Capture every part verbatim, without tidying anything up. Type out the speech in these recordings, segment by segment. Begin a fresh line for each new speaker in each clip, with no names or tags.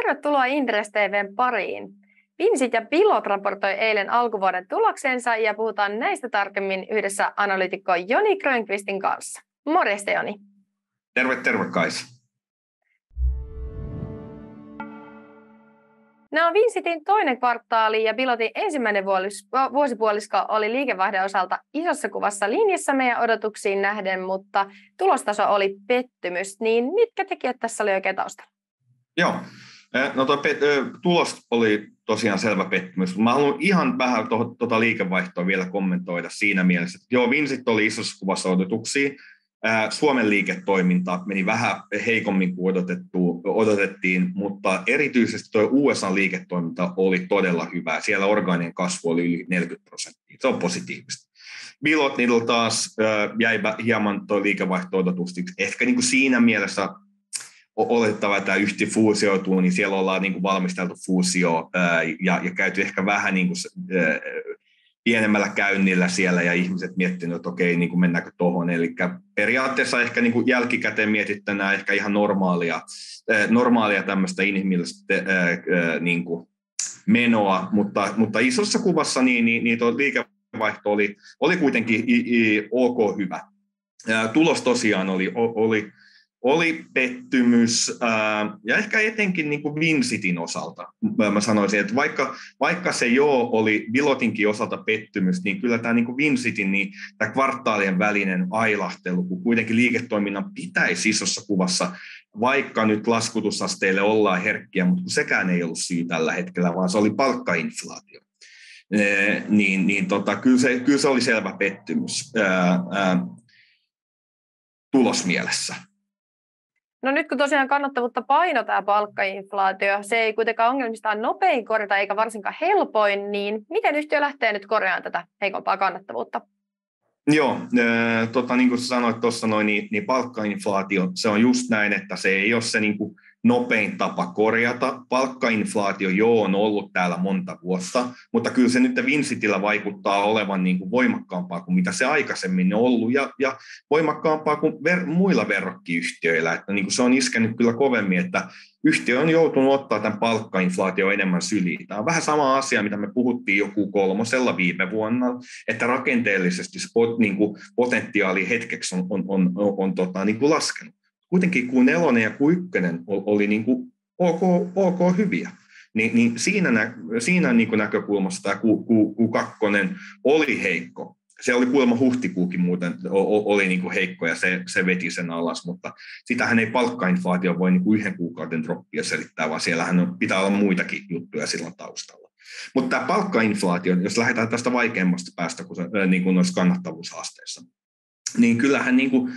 Tervetuloa Inderes T V:n pariin. Vinsit ja Pilot raportoi eilen alkuvuoden tuloksensa ja puhutaan näistä tarkemmin yhdessä analyytikko Joni Grönqvistin kanssa. Morjesta Joni.
Terve, terve Kaisa.
No, Vincitin toinen kvartaali ja Pilotin ensimmäinen vuosipuolisko oli liikevaihdon osalta isossa kuvassa linjassa meidän odotuksiin nähden, mutta tulostaso oli pettymys. Niin mitkä tekijät tässä oli oikein taustalla?
Joo, no tuo pet- tulos oli tosiaan selvä pettymys. Mä haluan ihan vähän tuota liikevaihtoa vielä kommentoida siinä mielessä, että joo, Vincit oli isossa kuvassa odotuksiin. Suomen liiketoiminta meni vähän heikommin kuin odotettiin, mutta erityisesti tuo U S A-liiketoiminta oli todella hyvä. Siellä orgaaninen kasvu oli yli neljäkymmentä prosenttia. Se on positiivista. Pilot niillä taas jäi hieman tuo liikevaihto-odotuksiksi. Ehkä niin kuin siinä mielessä oletettava, että tämä yhtiö fuusioituu, niin siellä ollaan niin kuin valmisteltu fuusio ja, ja käyty ehkä vähän niin kuin pienemmällä käynnillä siellä ja ihmiset miettinyt, että okei, niin kuin mennäänkö tuohon. Eli periaatteessa ehkä niin kuin jälkikäteen mietittänä ehkä ihan normaalia, normaalia tämmöistä inhimillistä niin kuin menoa, mutta, mutta isossa kuvassa niin, niin, niin tuo liikevaihto oli, oli kuitenkin ok hyvä. Tulos tosiaan oli, oli Oli pettymys, ää, ja ehkä etenkin niin kuin Vincitin osalta. Mä sanoisin, että vaikka, vaikka se joo oli Pilotinkin osalta pettymys, niin kyllä tämä niin kuin Vincitin, niin tämä kvartaalien välinen ailahtelu, kun kuitenkin liiketoiminnan pitäisi isossa kuvassa, vaikka nyt laskutusasteille ollaan herkkiä, mutta sekään ei ollut syy tällä hetkellä, vaan se oli palkkainflaatio. E, niin niin tota, kyllä, se, kyllä se oli selvä pettymys ää, ää, tulosmielessä.
No nyt kun tosiaan kannattavuutta paino tämä palkkainflaatio, se ei kuitenkaan ongelmistaan nopein korjata eikä varsinkaan helpoin, niin miten yhtiö lähtee nyt korjaamaan tätä heikompaa kannattavuutta?
Joo, äh, tota, niin kuin sanoit tuossa noin, niin, niin palkkainflaatio, se on just näin, että se ei ole se niin kuin nopein tapa korjata. Palkkainflaatio joo on ollut täällä monta vuotta, mutta kyllä se nyt Vincitillä vaikuttaa olevan niin kuin voimakkaampaa kuin mitä se aikaisemmin on ollut ja, ja voimakkaampaa kuin ver- muilla verrokkiyhtiöillä. Että niin kuin se on iskenyt kyllä kovemmin, että yhtiö on joutunut ottaa tämän palkkainflaatio enemmän syliin. Tämä on vähän sama asia, mitä me puhuttiin joku kolmosella viime vuonna, että rakenteellisesti spot, niin kuin potentiaali hetkeksi on, on, on, on, on tota, niin kuin laskenut. Kuitenkin Q neljä ja Q yksi oli niin kuin ok, ok hyviä, niin, niin siinä, nä, siinä niin kuin näkökulmassa tämä Q, Q, Q kaksi oli heikko. Se oli kuulemma huhtikuukin muuten oli niin kuin heikko ja se, se veti sen alas, mutta sitähän ei palkkainflaatio voi niin kuin yhden kuukauden droppia selittää, vaan siellähän on, pitää olla muitakin juttuja silloin taustalla. Mutta tämä palkkainflaatio, jos lähdetään tästä vaikeammasta päästä kuin, se, niin kuin noissa kannattavuushaasteissa, niin kyllähän niin kuin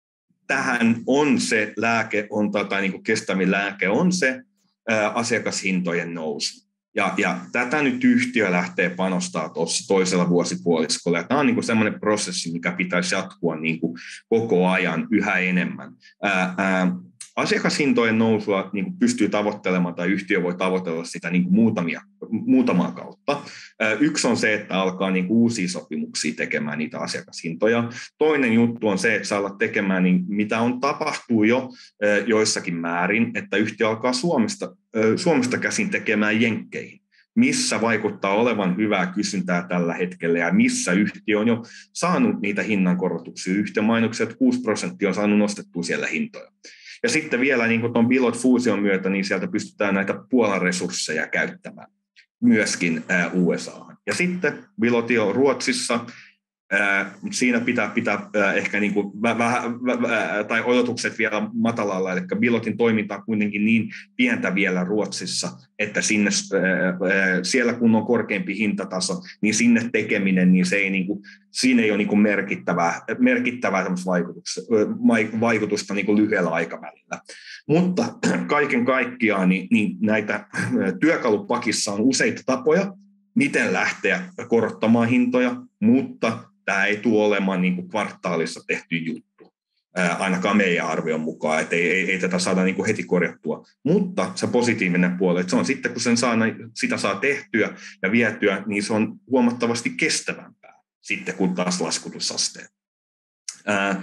tähän on se lääke, on, tai niin kuin kestävin lääke on se ää, asiakashintojen nousu. Ja, ja tätä nyt yhtiö lähtee panostaa tuossa toisella vuosipuoliskolla. Ja tämä on niin kuin sellainen prosessi, mikä pitäisi jatkua niin kuin koko ajan yhä enemmän. Ää, ää, asiakashintojen nousua niin kuin pystyy tavoittelemaan, tai yhtiö voi tavoitella sitä niin kuin muutamia, muutamaa kautta. Yksi on se, että alkaa niin kuin uusia sopimuksia tekemään niitä asiakashintoja. Toinen juttu on se, että saa olla tekemään, niin mitä on tapahtuu jo joissakin määrin, että yhtiö alkaa Suomesta, Suomesta käsin tekemään jenkkeihin, missä vaikuttaa olevan hyvää kysyntää tällä hetkellä ja missä yhtiö on jo saanut niitä hinnankorotuksia. Yhtiön mainokset kuusi prosenttia on saanut nostettua siellä hintoja. Ja sitten vielä niin kuin tuon Pilot-fuusion myötä, niin sieltä pystytään näitä Puolan resursseja käyttämään myöskin ää, U S A:han. Ja sitten Pilot on Ruotsissa, ää, siinä pitää pitää ää, ehkä niin kuin vähän, tai odotukset vielä matalalla, eli Pilotin toiminta on kuitenkin niin pientä vielä Ruotsissa, että sinne, ää, siellä kun on korkeampi hintataso, niin sinne tekeminen, niin se ei niin kuin, siinä ei ole niin kuin merkittävää, merkittävää vaikutusta, vaikutusta niin kuin lyhyellä aikavälillä. Mutta kaiken kaikkiaan niin, niin näitä työkalupakissa on useita tapoja, miten lähteä korottamaan hintoja, mutta tämä ei tule olemaan niin kuin kvartaalissa tehty juttu, ää, ainakaan meidän arvion mukaan, että ei, ei, ei tätä saada niin kuin heti korjattua. Mutta se positiivinen puoli, että se on sitten, kun sen saa, sitä saa tehtyä ja vietyä, niin se on huomattavasti kestävämpää sitten kuin taas laskutusasteet. Ää,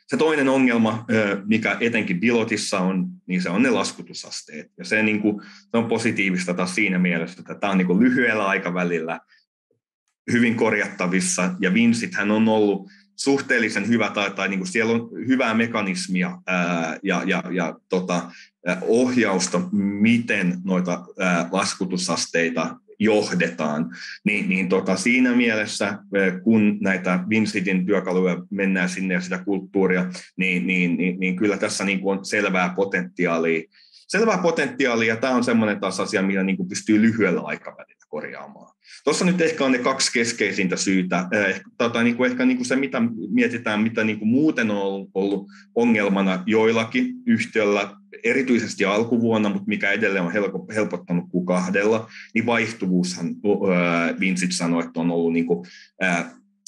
Se toinen ongelma, mikä etenkin Deloittessa on, niin se on ne laskutusasteet. Ja se, niin kuin, se on positiivista taas siinä mielessä, että tämä on niin kuin lyhyellä aikavälillä hyvin korjattavissa, ja Vincithän on ollut suhteellisen hyvä, tai, tai niin kuin siellä on hyvää mekanismia ää, ja, ja, ja tota, ohjausta, miten noita ää, laskutusasteita johdetaan, niin, niin tota, siinä mielessä, kun näitä Vincitin työkaluja mennään sinne ja sitä kulttuuria, niin, niin, niin, niin kyllä tässä niin kuin on selvää potentiaalia. Selvää potentiaalia, ja tämä on semmoinen taas asia, millä niin kuin pystyy lyhyellä aikavälillä korjaamaan. Tuossa nyt ehkä on ne kaksi keskeisintä syytä. Eh, tota, niin kuin ehkä niin kuin se, mitä mietitään, mitä niin kuin muuten on ollut ongelmana joillakin yhtiöllä, erityisesti alkuvuonna, mutta mikä edelleen on helpottanut kuin kahdella, niin vaihtuvuushan äh, Vincit sanoi, että on ollut niin kuin, äh,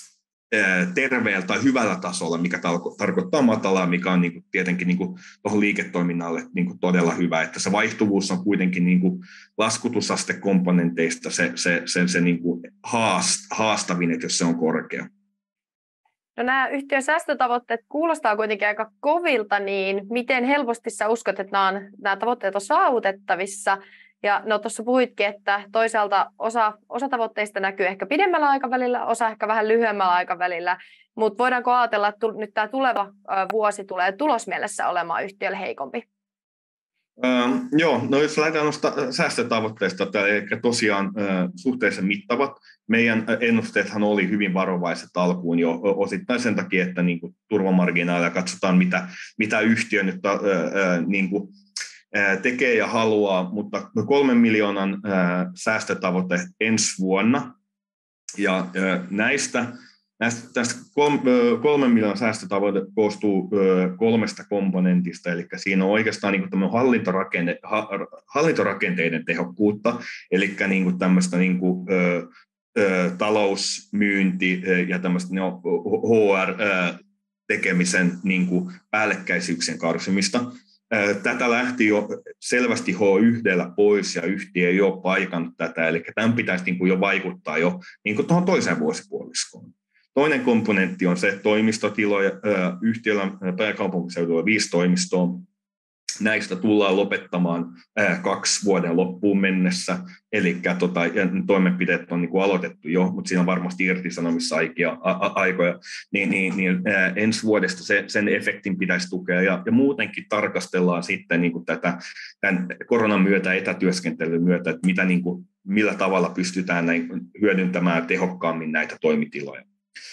terveellä tai hyvällä tasolla, mikä tarkoittaa matalaa, mikä on niin kuin tietenkin niin kuin tuohon liiketoiminnalle niin kuin todella hyvä, että se vaihtuvuus on kuitenkin niin kuin laskutusastekomponenteista se, se, se, se niin kuin haast, haastavin, että jos se on korkea.
No nämä yhtiön säästötavoitteet kuulostaa kuitenkin aika kovilta, niin miten helposti sä uskot, että nämä, on, nämä tavoitteet on saavutettavissa? Ja no tuossa puhuitkin, että toisaalta osa, osa tavoitteista näkyy ehkä pidemmällä aikavälillä, osa ehkä vähän lyhyemmällä aikavälillä, mutta voidaanko ajatella, että nyt tämä tuleva vuosi tulee tulosmielessä olemaan yhtiölle heikompi?
Ähm, joo, no jos lähdetään noista säästötavoitteista, eli tosiaan äh, suhteellisen mittavat. Meidän ennusteethan oli hyvin varovaiset alkuun jo osittain sen takia, että niin kuin turvamarginaalia katsotaan, mitä, mitä yhtiö nyt äh, äh, niin kuin tekee ja haluaa, mutta kolmen miljoonan säästötavoite ensi vuonna. Ja näistä, näistä tästä kolmen miljoonan säästötavoite koostuu kolmesta komponentista, eli siinä on oikeastaan niin kuin hallintorakenne, hallintorakenteiden tehokkuutta, eli niin kuin tämmöistä niin kuin, talousmyynti ja tämmöistä no, H R-tekemisen niin kuin päällekkäisyyksien karsimista. Tätä lähti jo selvästi H yksi pois ja yhtiö ei ole paikannut tätä, eli tämän pitäisi niin kuin jo vaikuttaa jo niin kuin tuohon toiseen vuosipuoliskoon. Toinen komponentti on se toimistotiloja. Yhtiöllä pääkaupunkiseudulla viisi toimistoa. Näistä tullaan lopettamaan kaksi vuoden loppuun mennessä, eli tota, toimenpiteet on niin kuin aloitettu jo, mutta siinä on varmasti irtisanomisaikoja, niin, niin, niin ää, ensi vuodesta se, sen efektin pitäisi tukea, ja, ja muutenkin tarkastellaan sitten niin kuin tätä tämän koronan myötä, etätyöskentelyn myötä, että mitä, niin kuin, millä tavalla pystytään näin hyödyntämään tehokkaammin näitä toimitiloja.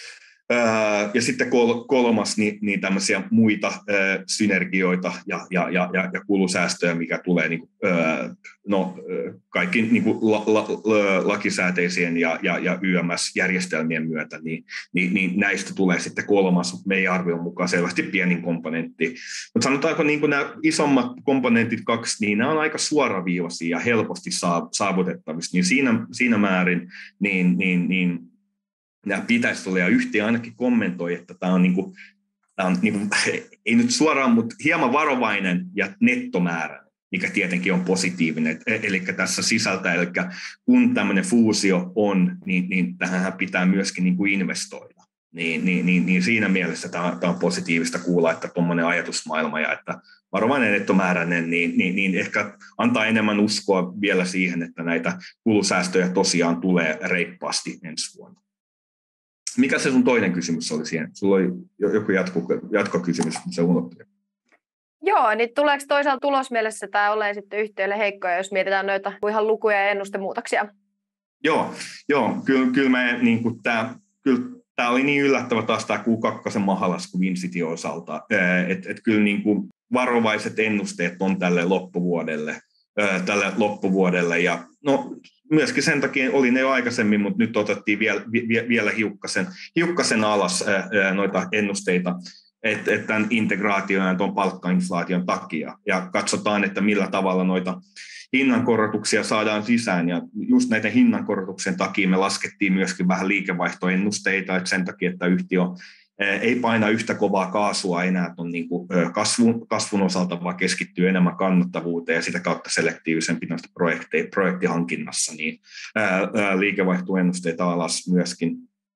Ja sitten kolmas, niin, niin tämmöisiä muita äh, synergioita ja, ja, ja, ja kulusäästöjä, mikä tulee niin kuin, äh, no, kaikki niin kuin la, la, la, lakisääteisien ja, ja, ja Y M S-järjestelmien myötä, niin, niin, niin näistä tulee sitten kolmas, mutta meidän arvion mukaan selvästi pienin komponentti. Mutta sanotaanko niin kuin nämä isommat komponentit kaksi, niin nämä on aika suoraviivaisia ja helposti saavutettavissa, niin siinä, siinä määrin niin, niin, niin nämä pitäisi olla, ja yhtiö ainakin kommentoi, että tämä on, niin kuin, tämä on niin kuin, ei nyt suoraan, mutta hieman varovainen ja nettomäärä, mikä tietenkin on positiivinen. Eli tässä sisältää, eli kun tämmöinen fuusio on, niin, niin tähän pitää myöskin niin kuin investoida. Niin, niin, niin, niin siinä mielessä tämä, tämä on positiivista kuulla, että tuommoinen ajatusmaailma ja että varovainen nettomääräinen, niin, niin, niin ehkä antaa enemmän uskoa vielä siihen, että näitä kulusäästöjä tosiaan tulee reippaasti ensi vuonna. Mikä se sun toinen kysymys oli siihen? Sulla oli joku jatko, jatkokysymys, mutta se unohtui.
Joo, niin tuleeko toisaalta tulosmielessä tämä olemaan sitten yhtiölle heikkoja, jos mietitään noita ihan lukuja ja ennustemuutoksia?
Joo, joo kyllä, kyllä, me, niin kuin tämä, kyllä tämä oli niin yllättävä taas tämä Q kaksi mahalasku Vincitin osalta, että et kyllä niin kuin varovaiset ennusteet on tälle loppuvuodelle, tälle loppuvuodelle ja no, myöskin sen takia oli ne jo aikaisemmin, mutta nyt otettiin vielä, vielä hiukkasen, hiukkasen alas ää, noita ennusteita, että et tämän integraation ja tuon palkkainflaation takia. Ja katsotaan, että millä tavalla noita hinnankorotuksia saadaan sisään. Ja just näiden hinnankorotuksen takia me laskettiin myöskin vähän liikevaihtoennusteita, että sen takia, että yhtiö ei paina yhtä kovaa kaasua enää tuon niin kuin kasvun, kasvun osalta, vaan keskittyy enemmän kannattavuuteen ja sitä kautta selektiivisempi noista projekteja, projektihankinnassa, niin ää, ää, liikevaihtoennusteita alas myöskin.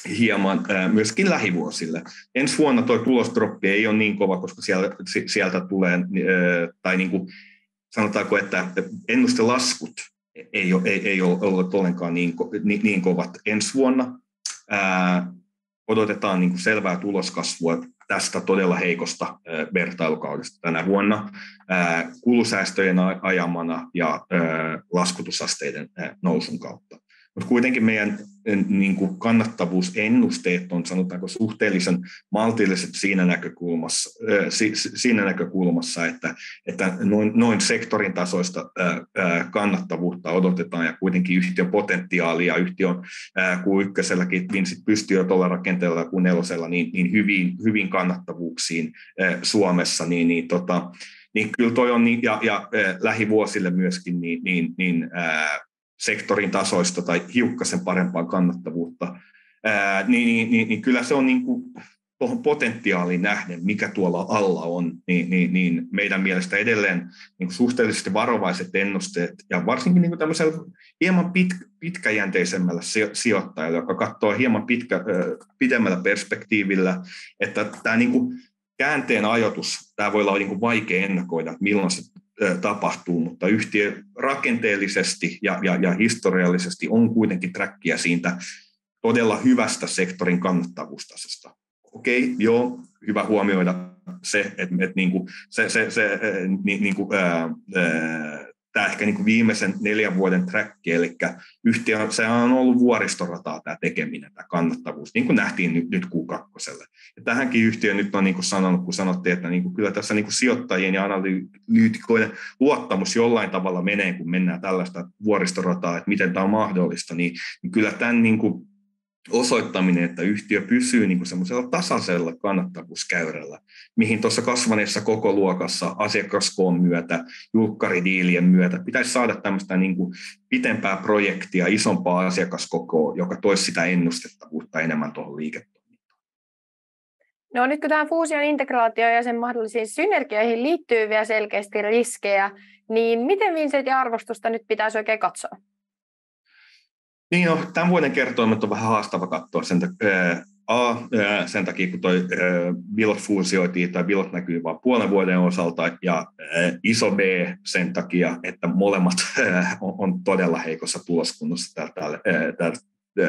hieman myöskin lähivuosille. Ensi vuonna tuo tulosdroppi ei ole niin kova, koska sieltä, sieltä tulee, tai niin kuin sanotaanko, että ennustelaskut ei ole, ei, ei ole ollut ollenkaan niin, niin, niin kovat ensi vuonna. Ää, odotetaan niin kuin selvää tuloskasvua tästä todella heikosta ää, vertailukaudesta tänä vuonna ää, kulusäästöjen ajamana ja ää, laskutusasteiden ää, nousun kautta. Mutta kuitenkin meidän niin kuin kannattavuusennusteet on, sanotaanko, suhteellisen maltilliset siinä näkökulmassa, siinä näkökulmassa että, että noin, noin sektorin tasoista kannattavuutta odotetaan ja kuitenkin yhtiön potentiaalia, yhtiön Q ykköselläkin vinssit pystyy jo tuolla rakenteella Q nelosella niin, niin hyvin, hyvin kannattavuuksiin Suomessa, niin, niin, tota, niin kyllä toi on, niin, ja, ja lähivuosille myöskin, niin, niin, niin ää, sektorin tasoista tai hiukkasen parempaa kannattavuutta, ää, niin, niin, niin, niin kyllä se on niin kuin tuohon potentiaaliin nähden, mikä tuolla alla on, niin, niin, niin meidän mielestä edelleen niin kuin suhteellisesti varovaiset ennusteet, ja varsinkin niin kuin tämmöisellä hieman pit, pitkäjänteisemmällä sijoittajalla, joka katsoo hieman pitkä, pidemmällä perspektiivillä, että tämä niin kuin käänteen ajoitus, tämä voi olla niin kuin vaikea ennakoida, milloin se tapahtuu, mutta yhtiö rakenteellisesti ja, ja, ja historiallisesti on kuitenkin trackia siitä todella hyvästä sektorin kannattavuustasosta. Okei, joo, hyvä huomioida se, että, että niin kuin se, se, se, niin, niin kuin, ää, ää, tämä ehkä niin kuin viimeisen neljän vuoden träkki, eli yhtiö, se on ollut vuoristorataa tämä tekeminen, tämä kannattavuus, niin kuin nähtiin nyt, nyt Q kaksi. Ja tähänkin yhtiö nyt on niin kuin sanonut, kun sanottiin, että niin kuin kyllä tässä niin kuin sijoittajien ja analyytikoiden luottamus jollain tavalla menee, kun mennään tällaista vuoristorataa, että miten tämä on mahdollista, niin, niin kyllä tämän niin kuin osoittaminen, että yhtiö pysyy niin kuin semmoisella tasaisella kannattavuuskäyrällä, mihin tuossa kasvaneessa koko luokassa asiakaskoon myötä, julkkaridiilien myötä pitäisi saada tämmöistä niin kuin pitempää projektia, isompaa asiakaskokoa, joka toisi sitä ennustettavuutta enemmän tuohon liiketoimintaan.
No nyt kun tähän fuusion integraatioon ja sen mahdollisiin synergioihin liittyy vielä selkeästi riskejä, niin miten Vincentin arvostusta nyt pitäisi oikein katsoa?
Niin no, tämän vuoden kertoimet on vähän haastava katsoa sen, ää, A, ää, sen takia, kun toi ää, Billot fuusioitiin, tai Billot näkyy vain puolen vuoden osalta, ja ää, iso B sen takia, että molemmat ää, on, on todella heikossa tuloskunnossa täällä, täällä, täällä,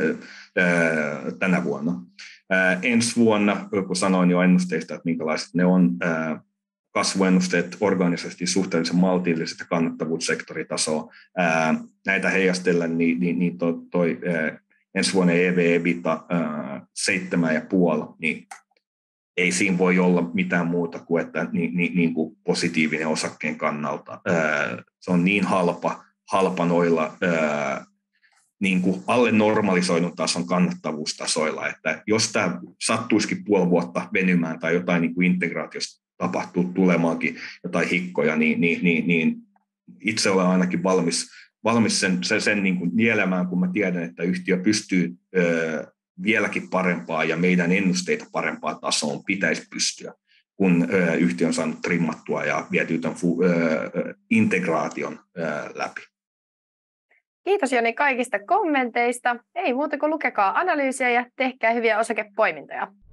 ää, tänä vuonna. Ää, ensi vuonna, kun sanoin jo ennusteista, että minkälaiset ne on, ää, kasvuennusteet organisesti suhteellisen maltilliset ja kannattavuussektoritasoa. Ää, näitä heijastellen, niin, niin, niin toi, toi ää, ensi vuonna E V/EBITDA seitsemän pilkku viisi, niin ei siinä voi olla mitään muuta kuin, että niin, niin, niin kuin positiivinen osakkeen kannalta. Ää, se on niin halpa, halpa noilla ää, niin kuin alle normalisoidun tason kannattavuustasoilla, että jos tämä sattuisikin puoli vuotta venymään tai jotain niin kuin integraatiosta tapahtuu tulemaankin jotain hikkoja, niin, niin, niin, niin itse olen ainakin valmis, valmis sen, sen, sen niin kuin nielemään, kun mä tiedän, että yhtiö pystyy ö, vieläkin parempaa ja meidän ennusteita parempaan tasoon pitäisi pystyä, kun ö, yhtiö on saanut trimmattua ja vietyä tämän fu, ö, integraation ö, läpi.
Kiitos Joni kaikista kommenteista. Ei muuta kuin lukekaa analyysiä ja tehkää hyviä osakepoimintoja.